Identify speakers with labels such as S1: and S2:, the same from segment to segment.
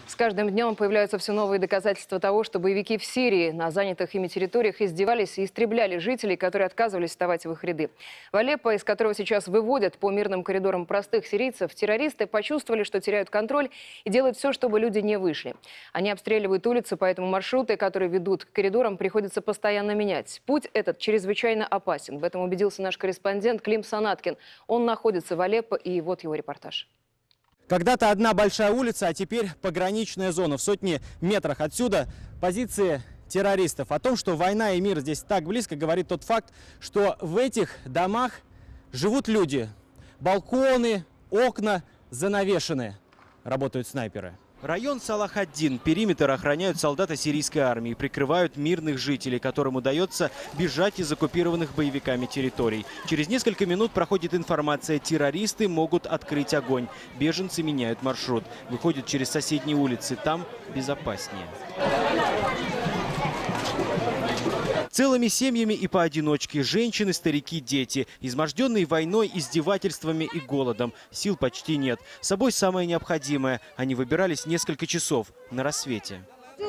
S1: С каждым днем появляются все новые доказательства того, что боевики в Сирии на занятых ими территориях издевались и истребляли жителей, которые отказывались вставать в их ряды. В Алеппо, из которого сейчас выводят по мирным коридорам простых сирийцев, террористы почувствовали, что теряют контроль и делают все, чтобы люди не вышли. Они обстреливают улицы, поэтому маршруты, которые ведут к коридорам, приходится постоянно менять. Путь этот чрезвычайно опасен. В этом убедился наш корреспондент Клим Санаткин. Он находится в Алеппо, и вот его репортаж.
S2: Когда-то одна большая улица, а теперь пограничная зона. В сотни метрах отсюда позиции террористов. О том, что война и мир здесь так близко, говорит тот факт, что в этих домах живут люди. Балконы, окна занавешены. Работают снайперы. Район Салах-ад-Дин. Периметр охраняют солдаты сирийской армии, прикрывают мирных жителей, которым удается бежать из оккупированных боевиками территорий. Через несколько минут проходит информация: террористы могут открыть огонь. Беженцы меняют маршрут, выходят через соседние улицы, там безопаснее. Целыми семьями и поодиночке. Женщины, старики, дети. Изможденные войной, издевательствами и голодом. Сил почти нет. С собой самое необходимое. Они выбирались несколько часов на рассвете.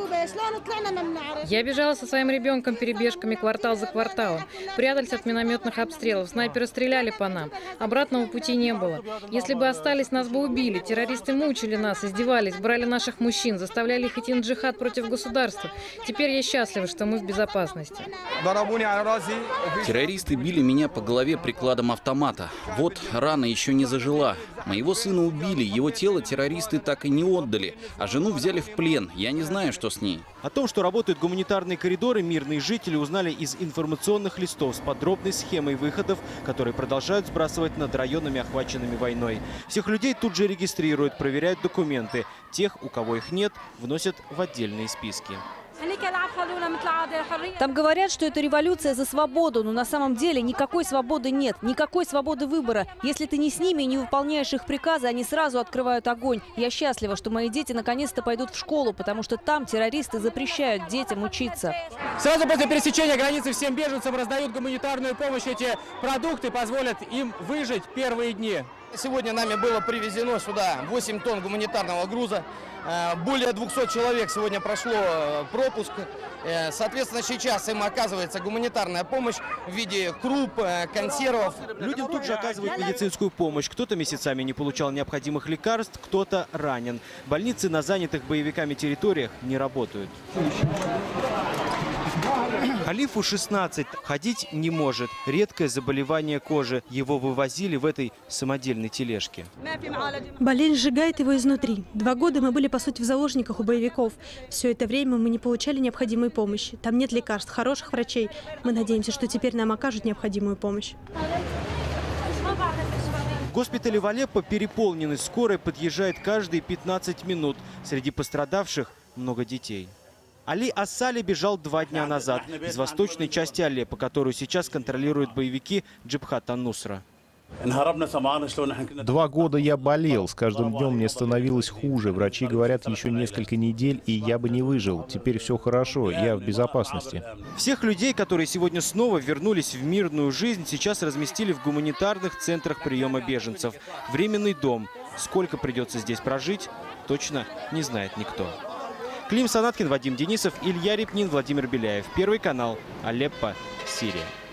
S3: Я бежала со своим ребенком перебежками квартал за кварталом. Прятались от минометных обстрелов. Снайперы стреляли по нам. Обратного пути не было. Если бы остались, нас бы убили. Террористы мучили нас, издевались, брали наших мужчин, заставляли их идти на джихад против государства. Теперь я счастлива, что мы в безопасности.
S4: Террористы били меня по голове прикладом автомата. Вот рана еще не зажила. Моего сына убили, его тело террористы так и не отдали, а жену взяли в плен. Я не знаю, что с ней.
S2: О том, что работают гуманитарные коридоры, мирные жители узнали из информационных листов с подробной схемой выходов, которые продолжают сбрасывать над районами, охваченными войной. Всех людей тут же регистрируют, проверяют документы. Тех, у кого их нет, вносят в отдельные списки.
S5: Там говорят, что это революция за свободу, но на самом деле никакой свободы нет, никакой свободы выбора. Если ты не с ними и не выполняешь их приказы, они сразу открывают огонь. Я счастлива, что мои дети наконец-то пойдут в школу, потому что там террористы запрещают детям учиться.
S2: Сразу после пересечения границы всем беженцам раздают гуманитарную помощь. Эти продукты позволят им выжить первые дни.
S6: Сегодня нами было привезено сюда 8 тонн гуманитарного груза. Более 200 человек сегодня прошло пропуск. Соответственно, сейчас им оказывается гуманитарная помощь в виде круп, консервов.
S2: Людям тут же оказывают медицинскую помощь. Кто-то месяцами не получал необходимых лекарств, кто-то ранен. Больницы на занятых боевиками территориях не работают. Халифу 16, ходить не может. Редкое заболевание кожи. Его вывозили в этой самодельной тележке.
S7: Болезнь сжигает его изнутри. 2 года мы были, по сути, в заложниках у боевиков. Все это время мы не получали необходимой помощи. Там нет лекарств, хороших врачей. Мы надеемся, что теперь нам окажут необходимую помощь.
S2: Госпитали в Алеппо переполнены. Скорая подъезжает каждые 15 минут. Среди пострадавших много детей. Али Ассали бежал 2 дня назад из восточной части Алеппо, которую сейчас контролируют боевики Джабхат ан-Нусра.
S8: 2 года я болел, с каждым днем мне становилось хуже. Врачи говорят, еще несколько недель, и я бы не выжил. Теперь все хорошо, я в безопасности.
S2: Всех людей, которые сегодня снова вернулись в мирную жизнь, сейчас разместили в гуманитарных центрах приема беженцев. Временный дом. Сколько придется здесь прожить, точно не знает никто. Клим Санаткин, Вадим Денисов, Илья Репнин, Владимир Беляев. Первый канал. Алеппо, Сирия.